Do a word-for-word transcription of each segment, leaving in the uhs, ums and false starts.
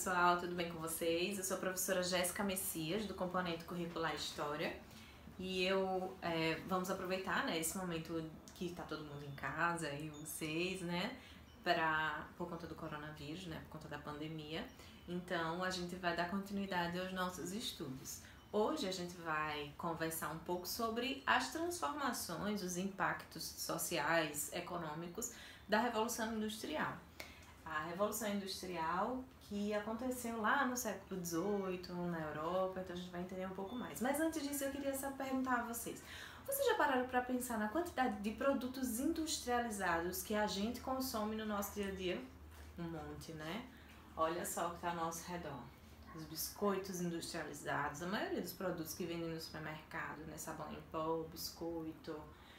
pessoal, tudo bem com vocês? Eu sou a professora Jéssica Messias, do componente curricular História, e eu é, vamos aproveitar, né, esse momento que está todo mundo em casa e vocês, né, pra, por conta do coronavírus, né, por conta da pandemia. Então a gente vai dar continuidade aos nossos estudos. Hoje a gente vai conversar um pouco sobre as transformações, os impactos sociais, econômicos da Revolução Industrial. A Revolução Industrial que aconteceu lá no século dezoito, na Europa, então a gente vai entender um pouco mais. Mas antes disso eu queria só perguntar a vocês, vocês já pararam para pensar na quantidade de produtos industrializados que a gente consome no nosso dia a dia? Um monte, né? Olha só o que está ao nosso redor. Os biscoitos industrializados, a maioria dos produtos que vendem no supermercado, né? Sabão em pó, biscoito,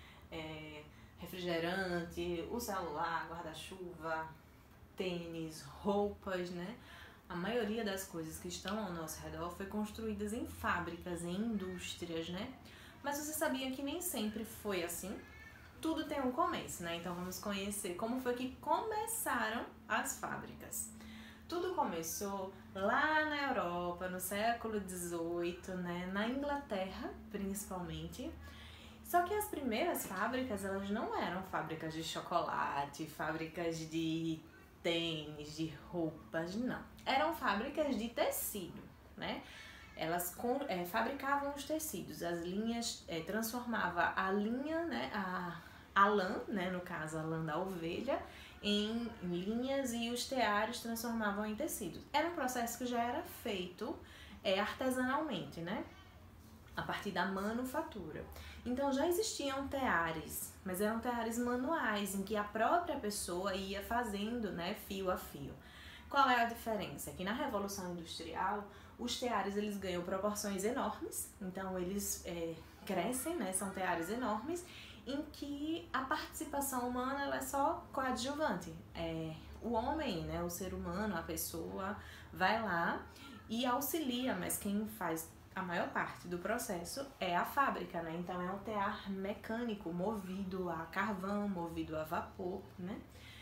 é, refrigerante, o celular, guarda-chuva, tênis, roupas, né? A maioria das coisas que estão ao nosso redor foi construídas em fábricas, em indústrias, né? Mas você sabia que nem sempre foi assim? Tudo tem um começo, né? Então vamos conhecer como foi que começaram as fábricas. Tudo começou lá na Europa, no século dezoito, né? Na Inglaterra, principalmente. Só que as primeiras fábricas, elas não eram fábricas de chocolate, fábricas de tênis, de roupas, não. Eram fábricas de tecido, né? Elas com, é, fabricavam os tecidos, as linhas, é, transformava a linha, né, a, a lã, né, no caso a lã da ovelha, em linhas e os teares transformavam em tecidos. Era um processo que já era feito é, artesanalmente, né? A partir da manufatura. Então já existiam teares, mas eram teares manuais, em que a própria pessoa ia fazendo, né, fio a fio. Qual é a diferença? É que na Revolução Industrial, os teares eles ganham proporções enormes, então eles é, crescem, né, são teares enormes, em que a participação humana ela é só coadjuvante. É, o homem, né, o ser humano, a pessoa, vai lá e auxilia, mas quem faz a maior parte do processo é a fábrica, né? Então é um tear mecânico, movido a carvão, movido a vapor, né?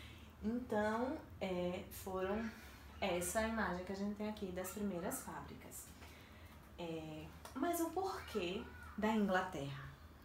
Então é, foram essa imagem que a gente tem aqui das primeiras fábricas. É, mas o porquê da Inglaterra?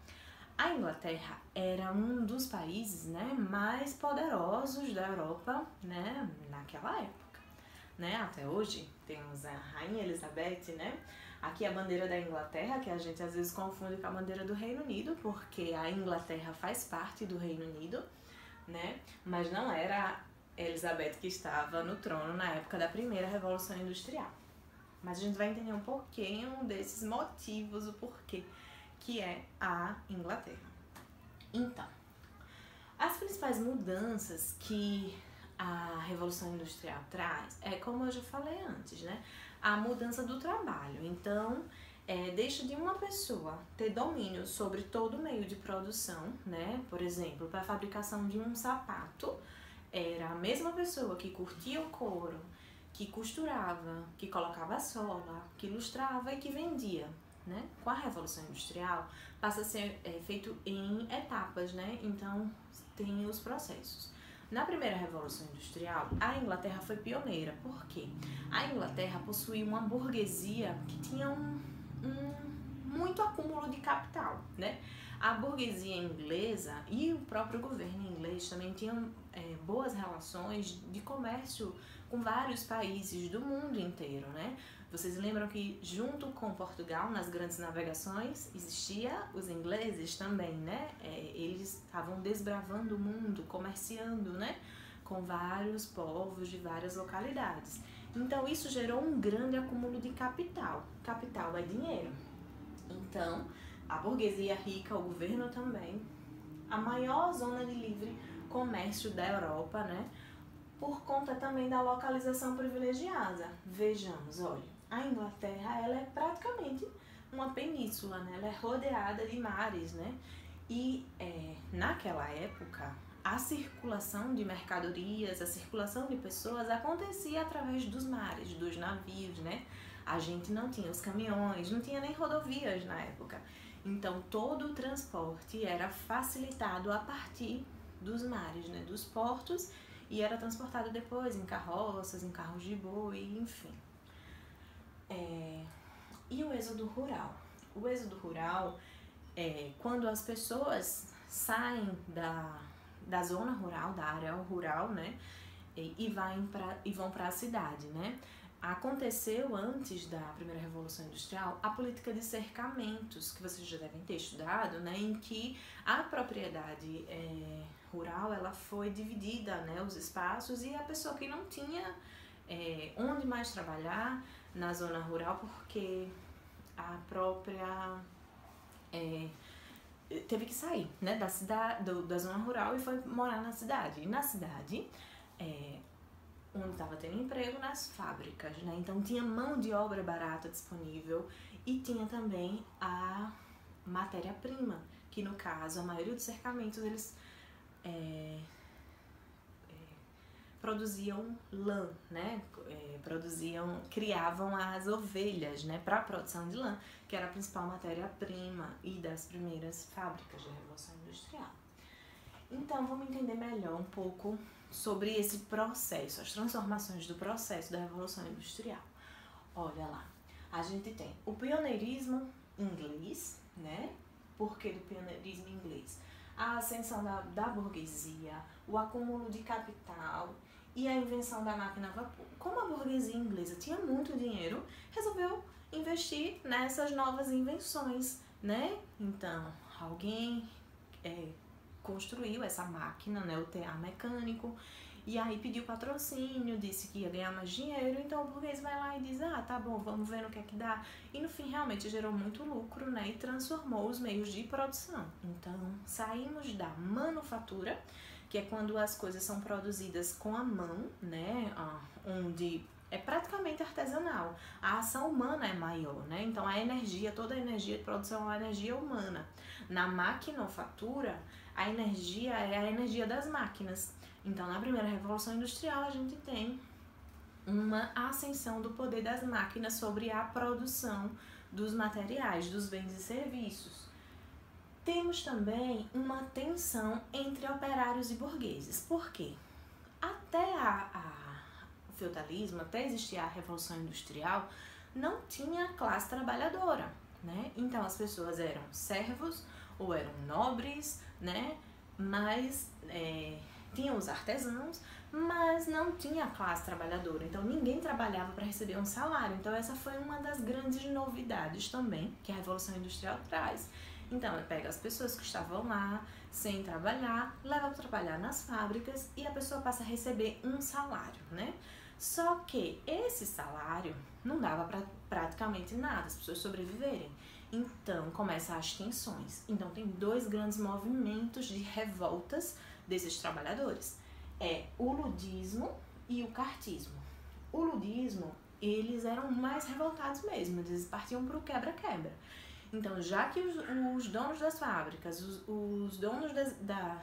A Inglaterra era um dos países, né, mais poderosos da Europa, né, naquela época, né? Até hoje temos a Rainha Elizabeth, né? Aqui a bandeira da Inglaterra, que a gente às vezes confunde com a bandeira do Reino Unido, porque a Inglaterra faz parte do Reino Unido, né? Mas não era Elizabeth que estava no trono na época da primeira Revolução Industrial. Mas a gente vai entender um pouquinho desses motivos, o porquê que é a Inglaterra. Então, as principais mudanças que a Revolução Industrial traz é, como eu já falei antes, né? A mudança do trabalho. Então, é, deixa de uma pessoa ter domínio sobre todo o meio de produção, né? Por exemplo, para a fabricação de um sapato, era a mesma pessoa que curtia o couro, que costurava, que colocava a sola, que lustrava e que vendia, né? Com a Revolução Industrial, passa a ser é, feito em etapas, né? Então, tem os processos. Na primeira Revolução Industrial, a Inglaterra foi pioneira. Por quê? A Inglaterra possuía uma burguesia que tinha um, um muito acúmulo de capital, né? A burguesia inglesa e o próprio governo inglês também tinham é, boas relações de comércio com vários países do mundo inteiro, né? Vocês lembram que junto com Portugal, nas grandes navegações, existia os ingleses também, né? É, eles estavam desbravando o mundo, comerciando, né? Com vários povos de várias localidades. Então isso gerou um grande acúmulo de capital. Capital é dinheiro. Então, a burguesia rica, o governo também, a maior zona de livre comércio da Europa, né? Por conta também da localização privilegiada. Vejamos, olha. A Inglaterra, ela é praticamente uma península, né? Ela é rodeada de mares, né? E é, naquela época, a circulação de mercadorias, a circulação de pessoas acontecia através dos mares, dos navios, né? A gente não tinha os caminhões, não tinha nem rodovias na época. Então, todo o transporte era facilitado a partir dos mares, né? Dos portos e era transportado depois em carroças, em carros de boi, enfim. É, e o êxodo rural? O êxodo rural é quando as pessoas saem da, da zona rural, da área rural, né, e, e, vai pra, e vão para a cidade, né? Aconteceu antes da primeira Revolução Industrial a política de cercamentos, que vocês já devem ter estudado, né, em que a propriedade é, rural ela foi dividida, né, os espaços, e a pessoa que não tinha é, onde mais trabalhar na zona rural, porque a própria é, teve que sair, né, da cidade, do, da zona rural e foi morar na cidade. E na cidade é, onde estava tendo emprego, nas fábricas, né? Então tinha mão de obra barata disponível e tinha também a matéria-prima, que no caso a maioria dos cercamentos eles é, é, produziam lã, né? É, produziam, criavam as ovelhas, né? Para a produção de lã, que era a principal matéria-prima e das primeiras fábricas da Revolução Industrial. Então vamos entender melhor um pouco sobre esse processo, as transformações do processo da Revolução Industrial. Olha lá, a gente tem o pioneirismo inglês, né? Por que do pioneirismo inglês? A ascensão da, da burguesia, o acúmulo de capital e a invenção da máquina a vapor. Como a burguesia inglesa tinha muito dinheiro, resolveu investir nessas novas invenções, né? Então, alguém é, construiu essa máquina, né, o tear mecânico, e aí pediu patrocínio, disse que ia ganhar mais dinheiro, então o burguês vai lá e diz, ah, tá bom, vamos ver no que é que dá. E no fim realmente gerou muito lucro, né, e transformou os meios de produção. Então saímos da manufatura, que é quando as coisas são produzidas com a mão, né, onde é praticamente artesanal. A ação humana é maior, né, então a energia, toda a energia de produção é uma energia humana. Na maquinofatura, a energia é a energia das máquinas. Então, na primeira Revolução Industrial, a gente tem uma ascensão do poder das máquinas sobre a produção dos materiais, dos bens e serviços. Temos também uma tensão entre operários e burgueses. Por quê? Até a, a, o feudalismo, até existir a Revolução Industrial, não tinha classe trabalhadora, né? Então, as pessoas eram servos ou eram nobres, né? Mas é, tinham os artesãos, mas não tinha classe trabalhadora. Então ninguém trabalhava para receber um salário. Então essa foi uma das grandes novidades também que a Revolução Industrial traz. Então ela pega as pessoas que estavam lá sem trabalhar, leva para trabalhar nas fábricas e a pessoa passa a receber um salário, né? Só que esse salário não dava para praticamente nada, as pessoas sobreviverem. Então, começam as tensões. Então, tem dois grandes movimentos de revoltas desses trabalhadores. É o ludismo e o cartismo. O ludismo, eles eram mais revoltados mesmo, eles partiam para o quebra-quebra. Então, já que os, os donos das fábricas, os, os donos das, da,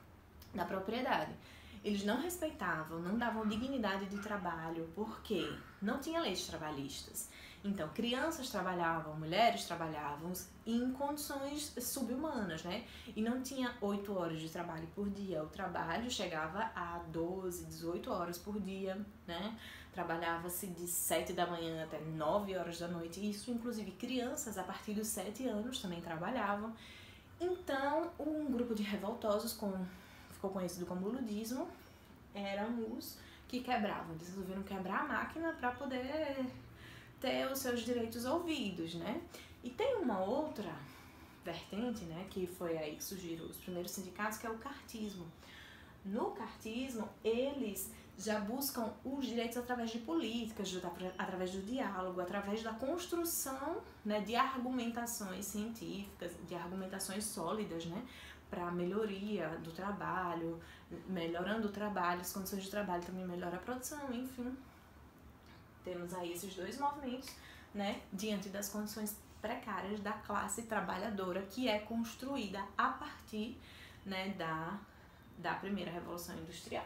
da propriedade, eles não respeitavam, não davam dignidade de trabalho, porque não tinha leis trabalhistas. Então, crianças trabalhavam, mulheres trabalhavam em condições subhumanas, né? E não tinha oito horas de trabalho por dia. O trabalho chegava a doze, dezoito horas por dia, né? Trabalhava-se de sete da manhã até nove horas da noite. Isso, inclusive, crianças a partir dos sete anos também trabalhavam. Então, um grupo de revoltosos, com, ficou conhecido como ludismo, eram os que quebravam. Eles resolveram quebrar a máquina para poder ter os seus direitos ouvidos, né? E tem uma outra vertente, né, que foi aí que surgiram os primeiros sindicatos, que é o cartismo. No cartismo, eles já buscam os direitos através de políticas, através do diálogo, através da construção, né, de argumentações científicas, de argumentações sólidas, né, para a melhoria do trabalho, melhorando o trabalho, as condições de trabalho também melhora a produção, enfim. Temos aí esses dois movimentos, né, diante das condições precárias da classe trabalhadora que é construída a partir, né, da, da primeira Revolução Industrial.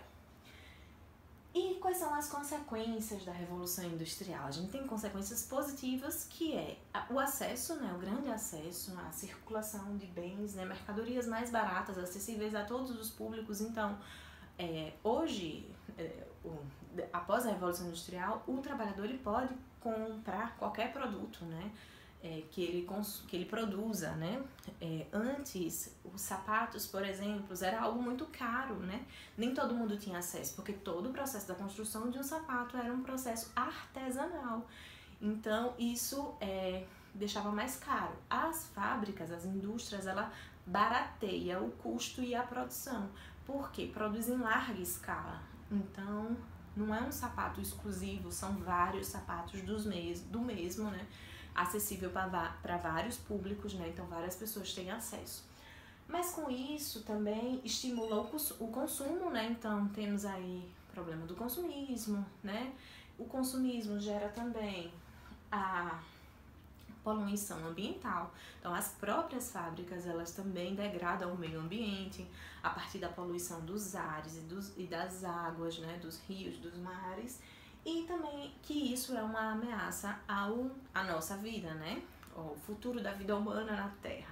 E quais são as consequências da Revolução Industrial? A gente tem consequências positivas, que é o acesso, né, o grande acesso à circulação de bens, né, mercadorias mais baratas, acessíveis a todos os públicos. Então, é, hoje, o, após a Revolução Industrial, o trabalhador ele pode comprar qualquer produto, né? É, que, ele que ele produza, né? É, antes, os sapatos, por exemplo, era algo muito caro, né? Nem todo mundo tinha acesso, porque todo o processo da construção de um sapato era um processo artesanal. Então, isso é, deixava mais caro. As fábricas, as indústrias, ela barateia o custo e a produção. Por quê? Produz em larga escala. Então, não é um sapato exclusivo, são vários sapatos dos mes do mesmo, né? Acessível para vários públicos, né? Então várias pessoas têm acesso. Mas com isso também estimula o, cons o consumo, né? Então temos aí problema do consumismo, né? O consumismo gera também a poluição ambiental. Então as próprias fábricas, elas também degradam o meio ambiente a partir da poluição dos ares e, dos, e das águas, né? Dos rios, dos mares. E também que isso é uma ameaça ao, à nossa vida, né? O futuro da vida humana na Terra.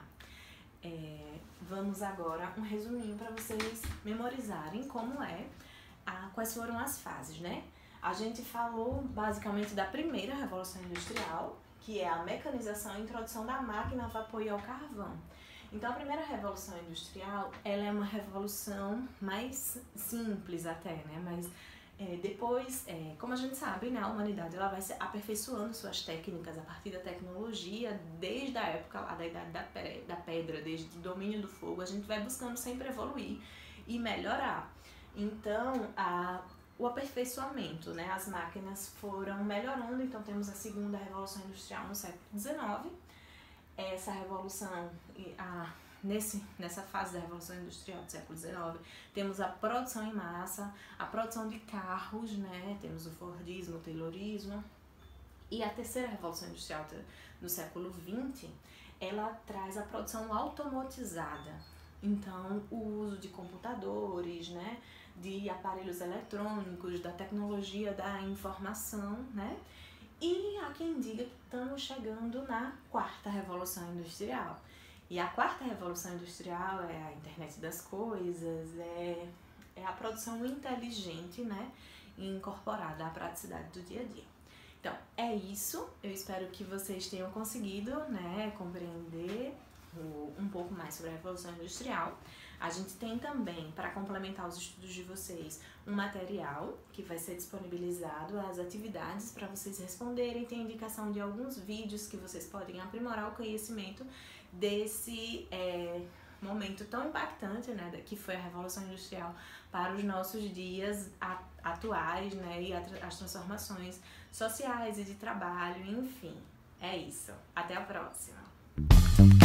É, vamos agora um resuminho para vocês memorizarem como é, a, quais foram as fases, né? A gente falou basicamente da primeira Revolução Industrial, que é a mecanização e introdução da máquina a vapor e ao carvão. Então a primeira Revolução Industrial, ela é uma revolução mais simples até, né? Mas É, depois, é, como a gente sabe, né, a humanidade ela vai se aperfeiçoando suas técnicas a partir da tecnologia, desde a época lá da Idade da, pe da Pedra, desde o domínio do fogo, a gente vai buscando sempre evoluir e melhorar. Então, a, o aperfeiçoamento, né, as máquinas foram melhorando, então temos a segunda Revolução Industrial no século dezenove, essa revolução, a Nesse, nessa fase da Revolução Industrial do século dezenove, temos a produção em massa, a produção de carros, né? Temos o Fordismo, o Taylorismo. E a terceira Revolução Industrial do século vinte, ela traz a produção automatizada. Então, o uso de computadores, né? De aparelhos eletrônicos, da tecnologia da informação, né? E há quem diga que estamos chegando na quarta Revolução Industrial. E a quarta Revolução Industrial é a internet das coisas, é, é a produção inteligente, né, incorporada à praticidade do dia a dia. Então, é isso. Eu espero que vocês tenham conseguido, né, compreender um pouco mais sobre a Revolução Industrial. A gente tem também, para complementar os estudos de vocês, um material que vai ser disponibilizado, as atividades para vocês responderem, tem indicação de alguns vídeos que vocês podem aprimorar o conhecimento desse é, momento tão impactante, né, que foi a Revolução Industrial para os nossos dias atuais, né, e as transformações sociais e de trabalho, enfim. É isso. Até a próxima!